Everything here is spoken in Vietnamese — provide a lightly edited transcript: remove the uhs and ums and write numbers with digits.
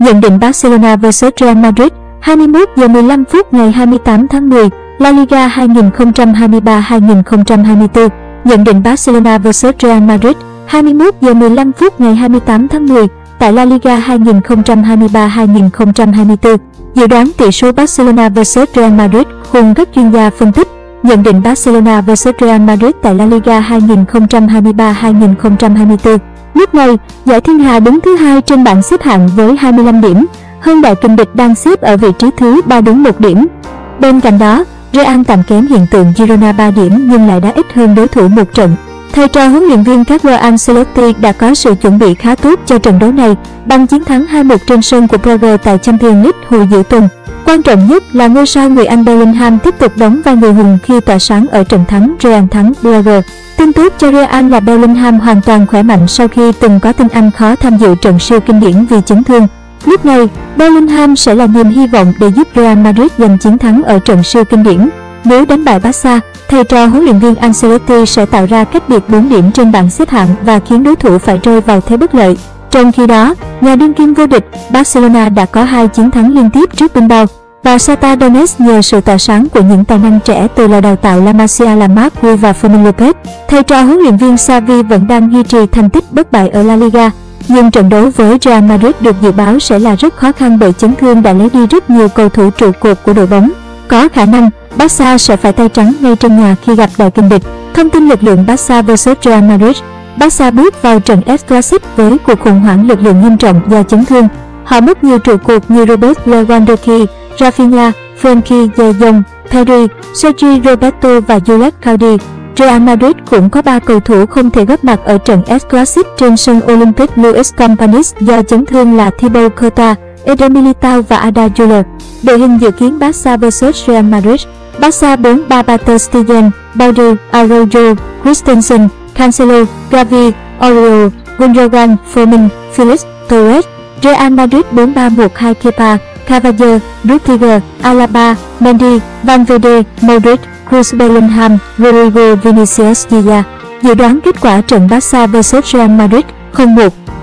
Nhận định Barcelona vs Real Madrid, 21 giờ 15 phút ngày 28 tháng 10, La Liga 2023-2024. Nhận định Barcelona vs Real Madrid, 21 giờ 15 phút ngày 28 tháng 10, tại La Liga 2023-2024. Dự đoán tỷ số Barcelona vs Real Madrid cùng các chuyên gia phân tích. Nhận định Barcelona vs Real Madrid tại La Liga 2023-2024. Lúc này, giải Thiên Hà đứng thứ 2 trên bảng xếp hạng với 25 điểm, hơn đại kình địch đang xếp ở vị trí thứ 3 đúng 1 điểm. Bên cạnh đó, Real tạm kém hiện tượng Girona 3 điểm nhưng lại đã ít hơn đối thủ một trận. Thầy trò huấn luyện viên Carlo Ancelotti đã có sự chuẩn bị khá tốt cho trận đấu này bằng chiến thắng 2-1 trên sân của Braga tại Champions League hồi giữa tuần. Quan trọng nhất là ngôi sao người Anh Bellingham tiếp tục đóng vai người hùng khi tỏa sáng ở trận thắng Real thắng Braga. Tin tốt cho Real là Bellingham hoàn toàn khỏe mạnh sau khi từng có tin anh khó tham dự trận siêu kinh điển vì chấn thương. Lúc này, Bellingham sẽ là niềm hy vọng để giúp Real Madrid giành chiến thắng ở trận siêu kinh điển. Nếu đánh bại Barca, thầy trò huấn luyện viên Ancelotti sẽ tạo ra cách biệt 4 điểm trên bảng xếp hạng và khiến đối thủ phải rơi vào thế bất lợi. Trong khi đó, nhà đương kim vô địch Barcelona đã có 2 chiến thắng liên tiếp trước Bilbao và Shakhtar Donetsk nhờ sự tỏa sáng của những tài năng trẻ từ lò đào tạo La Masia, Lamarque và Fermin Lopez. Thầy trò huấn luyện viên Xavi vẫn đang duy trì thành tích bất bại ở La Liga, nhưng trận đấu với Real Madrid được dự báo sẽ là rất khó khăn bởi chấn thương đã lấy đi rất nhiều cầu thủ trụ cột của đội bóng. Có khả năng Barca sẽ phải tay trắng ngay trên nhà khi gặp đại kình địch. Thông tin lực lượng Barca vs Real Madrid. Barca bước vào trận El Clasico với cuộc khủng hoảng lực lượng nghiêm trọng do chấn thương. Họ mất nhiều trụ cột như Robert Lewandowski, Rafinha, Frenkie de Jong, Pedri, Sergi Roberto và Jules Koundé. Real Madrid cũng có 3 cầu thủ không thể góp mặt ở trận El Clasico trên sân Olympic Luis Companys do chấn thương là Thibaut Courtois, Eder Militao và Arda Güler. Đội hình dự kiến Barca vs Real Madrid. Barca 4-3-3 Ter Stegen, Balde, Araujo, Christensen, Cancelo, Gavi, Oriol, Gundogan, Fermin, Felix, Torres. Real Madrid 4-3-1-2 Kepa, Cavani, Rudiger, Alaba, Mendy, Valverde, Modric, Cruz, Bellingham, Rodrigo, Vinicius Junior. Dự đoán kết quả trận Barca vs Real Madrid 0-1.